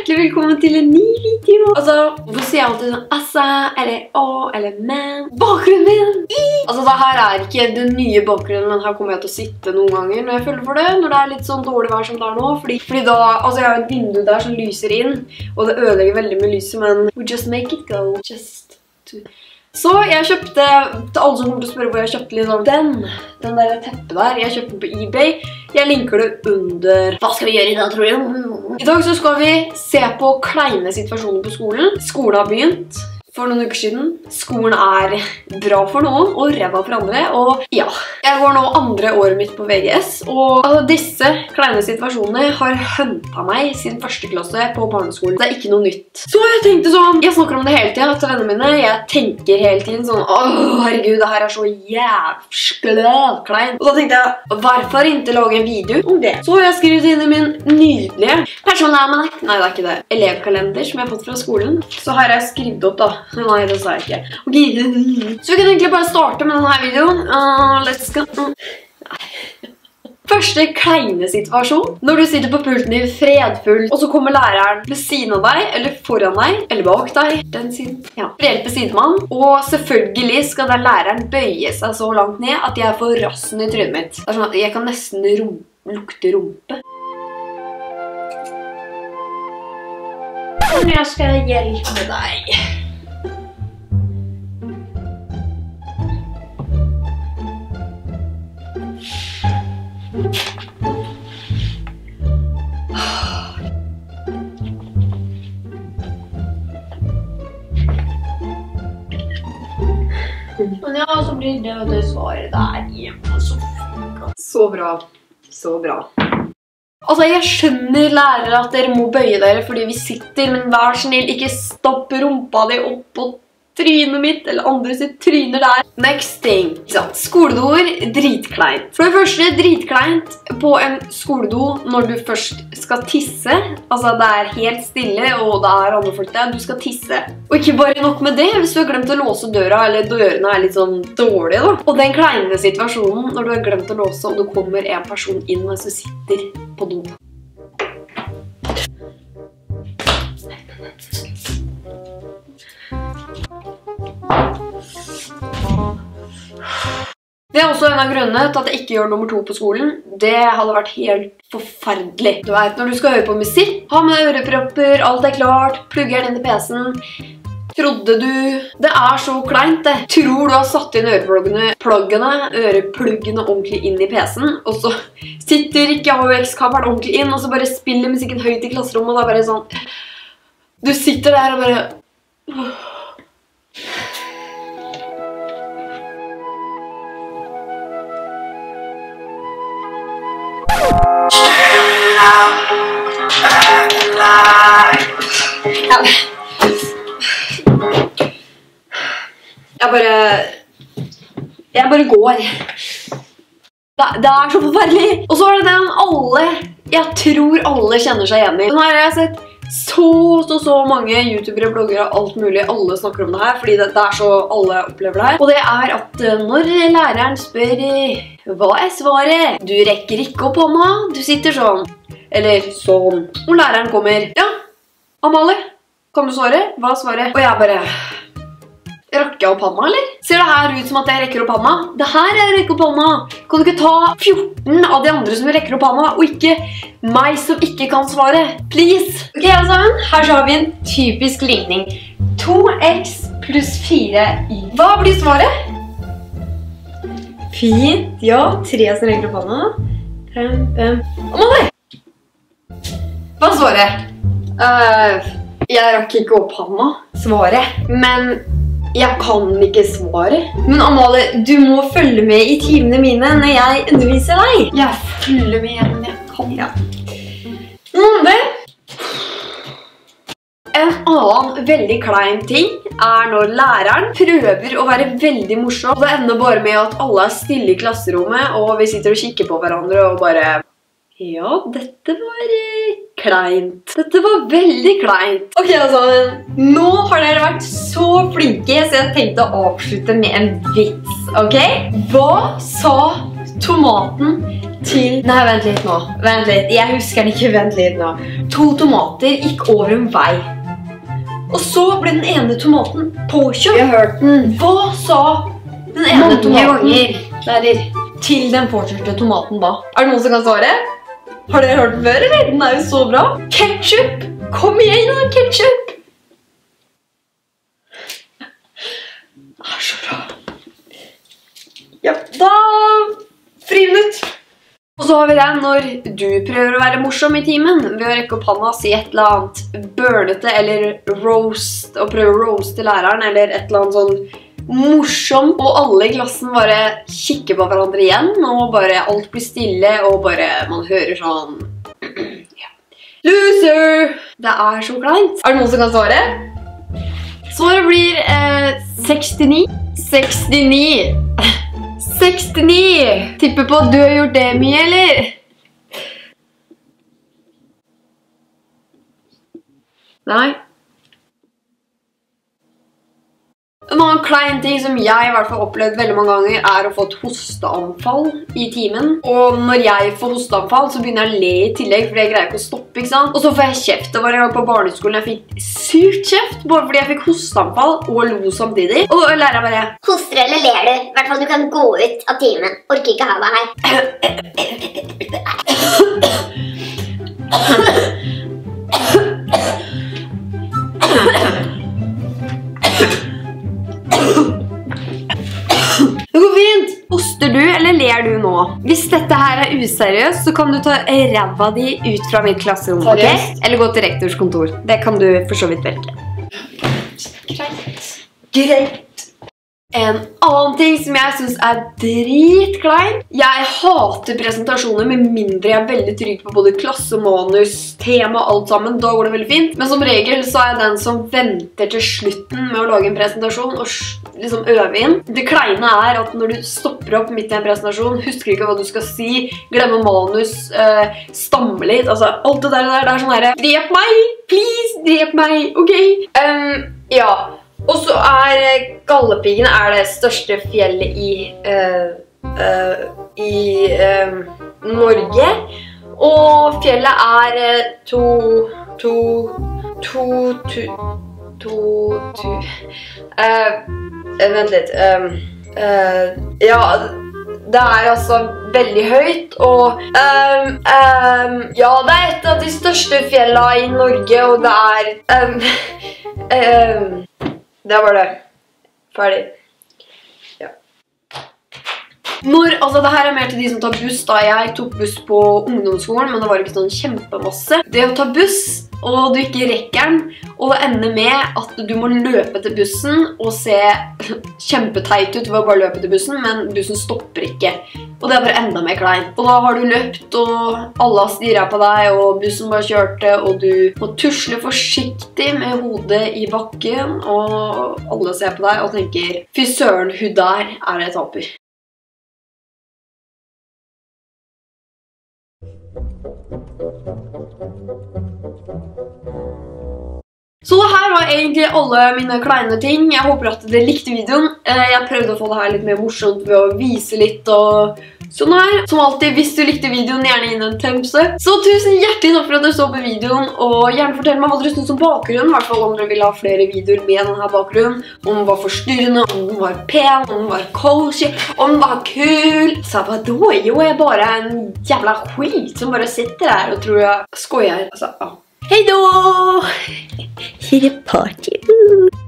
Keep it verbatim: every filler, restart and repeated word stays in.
hjertelig velkommen til en ny video. Altså, hvorfor sier jeg alltid sånn assa, eller å, eller men? Bakgrunnen min! I. Altså, det her er ikke den nye bakgrunnen, men her kommer jeg til å sitte noen ganger når jeg føler for det. Når det er litt sånn dårlig vær som det er nå. Fordi, fordi da, altså jeg har et vindu der som lyser inn, og det ødelegger veldig med lyset, men we just make it go. Just to... Så jeg kjøpte, til alle som kommer til å spørre hvor jeg kjøpte liksom den, den der teppet der, jeg kjøpte den på eBay. Jeg linker det under. Hva skal vi gjøre i dag, tror jeg? I dag så skal vi se på kleine situasjoner på skolen. Skolen har begynt for noen uker siden. Skolen er bra for noen og ræva for andre, og ja. Jeg går nå andre året mitt på V G S, og altså, disse kleine situasjonene har hentet meg siden første klasse på barneskolen. Det er ikke noe nytt. Så jeg tenkte sånn, jeg snakker om det hele tiden til vennene mine, jeg tenker hele tiden sånn, åh herregud, det her er så jævskla klein. Og da tenkte jeg, hvorfor ikke lage en video om det? Så har jeg skrevet inn i min nydelige personalmanack, nei det er ikke det, elevkalender som jeg har fått fra skolen. Så her har jeg skrevet opp da. Nei, det sa jeg ikke. Okay. Så vi kan egentlig bare starte med denne videoen. Uh, let's go. Nei. Første kleine situasjon. Når du sitter på pulten din fredfull, og så kommer læreren ved siden av deg, eller foran deg, eller bak deg. Den siden. Ja. Hjelpe sidemann. Og selvfølgelig skal den læreren bøye seg så langt ned at jeg får rassen i trynet mitt. Det er sånn at jeg kan nesten rum lukte rumpe. Men jeg skal hjelpe deg. Men ja, så blir det det svaret der hjemme. Så, så bra. Så bra. Altså, jeg skjønner lærere at dere må bøye dere fordi vi sitter, men vær snill, ikke stopp rumpa di opp på trynet mitt, eller andre sitt tryner der. Next thing. Skoledoer, dritkleint. For det første, dritkleint på en skoledo når du først skal tisse. Altså, det er helt stille, og det er andre folk der. Du skal tisse. Og ikke bare nok med det, hvis du har glemt å låse døra, eller dørene er litt sånn dårlige da. Og den kleine situasjonen når du har glemt å låse, og det kommer en person inn mens du sitter på do. Det er også en av grunnene til at jeg ikke gjør nummer to på skolen. Det hadde vært helt forferdelig. Du vet, når du skal høre på musikk, ha med ørepropper, alt er klart, plugger den inn i P C-en. Trodde du... Det er så kleint det. Tror du har satt inn ørepluggene, pluggene, ørepluggene ordentlig inn i P C-en, og så sitter ikke A U X-kabelen ordentlig inn, og så bare spiller musikken høyt i klasserommet, og det er bare sånn... Du sitter der og bare... Jeg bare... Jeg bare går. Det, det er så forferdelig. Og så er det den alle... Jeg tror alle kjenner seg igjen i. Nå har jeg sett så, så, så mange youtubere, bloggere, alt mulig. Alle snakker om det her, fordi det, det er så alle opplever det her. Og det er at når læreren spør hva er svaret? Du rekker ikke opp hånda, du sitter sånn. Eller sånn. Og læreren kommer. Ja, Amalie, kan du svare? Hva er svaret? Og jeg bare... Rakker jeg opp hånda, eller? Ser det her ut som at jeg rekker opp hånda? Det her er jeg rekker opp hånda. Kan du ikke ta fjorten av de andre som rekker opp hånda, og ikke meg som ikke kan svare? Please! Ok, alle sammen. Her så har vi en typisk ligning. to x pluss fire y. Hva blir svaret? Fint. Ja, tre som rekker opp hånda. Fem, fem. Amalie! Hva er svaret? Uh, jeg rakk ikke opp hånda. Svaret. Men... Jeg kan ikke svare. Men Amalie, du må følge med i timene mine når jeg underviser deg. Jeg følger med, men jeg kan. Ja. Mm, det. En annen veldig klein ting er når læreren prøver å være veldig morsom. Det ender bare med at alle er stille i klasserommet, og vi sitter og kikker på hverandre og bare... Ja, dette var kleint. Dette var veldig kleint. Ok, altså, nå har dere vært så flinke, så jeg tenkte å avslutte med en vits, ok? Hva sa tomaten til... Nei, vent litt nå. Vent litt. Jeg husker den ikke. Vent litt nå. To tomater gikk over en vei. Og så ble den ene tomaten påkjørt. Jeg har hørt den. Hva sa den ene Mange tomaten ganger. til den påkjørte tomaten da? Er det noen som kan svare? Har dere hørt den før, eller? Den er jo så bra. Ketchup! Kom igjen da, ketchup! Det er så bra. Ja, da... Friminutt! Og så har vi det når du prøver å være morsom i timen ved å rekke opp hånda og si et eller annet burnete eller roast, og prøve å roaste læreren, eller et eller annet sånn morsom, og alle i klassen bare kikker på hverandre igjen, og bare alt blir stille, og bare man hører sånn... Ja. Loser! Det er så kleint. Er det noen som kan svare? Svaret blir eh, sekstini. sekstini. sekstini! Tipper på at du har gjort det mye, eller? Nei. En annen klein ting som jeg i hvert fall har opplevd veldig mange ganger er å få et hosteanfall i timen. Og når jeg får hosteanfall så begynner jeg å le i tillegg, fordi jeg greier ikke å stoppe, ikke sant? Og så får jeg kjeft. Det var en gang på barneskolen jeg fikk sykt kjeft, bare fordi jeg fikk hosteanfall og lo samtidig. Og da lærer jeg bare... Hoster eller ler du? I hvert fall du kan gå ut av timen. Orker ikke ha deg her. Det går fint! Hoster du eller ler du nå? Hvis dette her er useriøst, så kan du ta ræva di ut fra mitt klasserom, ok? Eller gå til rektors kontor. Det kan du for så vidt velge. Greit. Greit. En annen ting som jeg synes er dritklein. Jeg hater presentasjoner med mindre jeg er veldig trygg på både klasse, manus, tema, alt sammen. Da går det veldig fint. Men som regel så er jeg den som venter til slutten med å lage en presentasjon og liksom øve inn. Det kleine er at når du stopper opp midt i en presentasjon, husker ikke hva du skal si, glemmer manus, uh, stammer litt, altså alt det der, det er sånn her, drep meg, please, drep meg, ok? Um, ja. Og så er Galdhøpiggen er det største fjellet i, uh, uh, i uh, Norge. Og fjellet er uh, to, to, to, to, to, to, uh, vent litt. Um, uh, ja, det er altså veldig høyt, og um, um, ja, det er et av de største fjellene i Norge, og det er... Um, um, Det var det. Ferdig. Ja. Når, altså det her er mer til de som tar buss da. Jeg tok buss på ungdomsskolen, men det var ikke sånn kjempemasse. Det å ta buss, og du ikke rekker den, og det ender med at du må løpe til bussen og se kjempeteit ut ved å bare løpe til bussen, men bussen stopper ikke. Og det er bare enda mer klein. Og da har du løpt, og alle har stirret på deg, og bussen bare kjørte, og du må tusle forsiktig med hodet i bakken, og alle ser på deg og tenker, fy søren, hun der er et taper. Så det her var egentlig alle mine kleine ting. Jeg håper at dere likte videoen. Jeg prøvde å få det her litt mer morsomt ved å vise litt og sånn her. Som alltid, hvis du likte videoen, gjerne inn en thumbs up. Så tusen hjertelig takk for at dere så på videoen, og gjerne fortell meg hva dere synes om bakgrunnen, i hvert fall om dere vil ha flere videoer med denne bakgrunnen, om den var forstyrrende, om den var pen, om den var cozy, om den var kul. Så hva da? Jo, jeg er bare en jævla skit som bare sitter her og tror jeg skojer. Altså, ja. Hei då! Here party.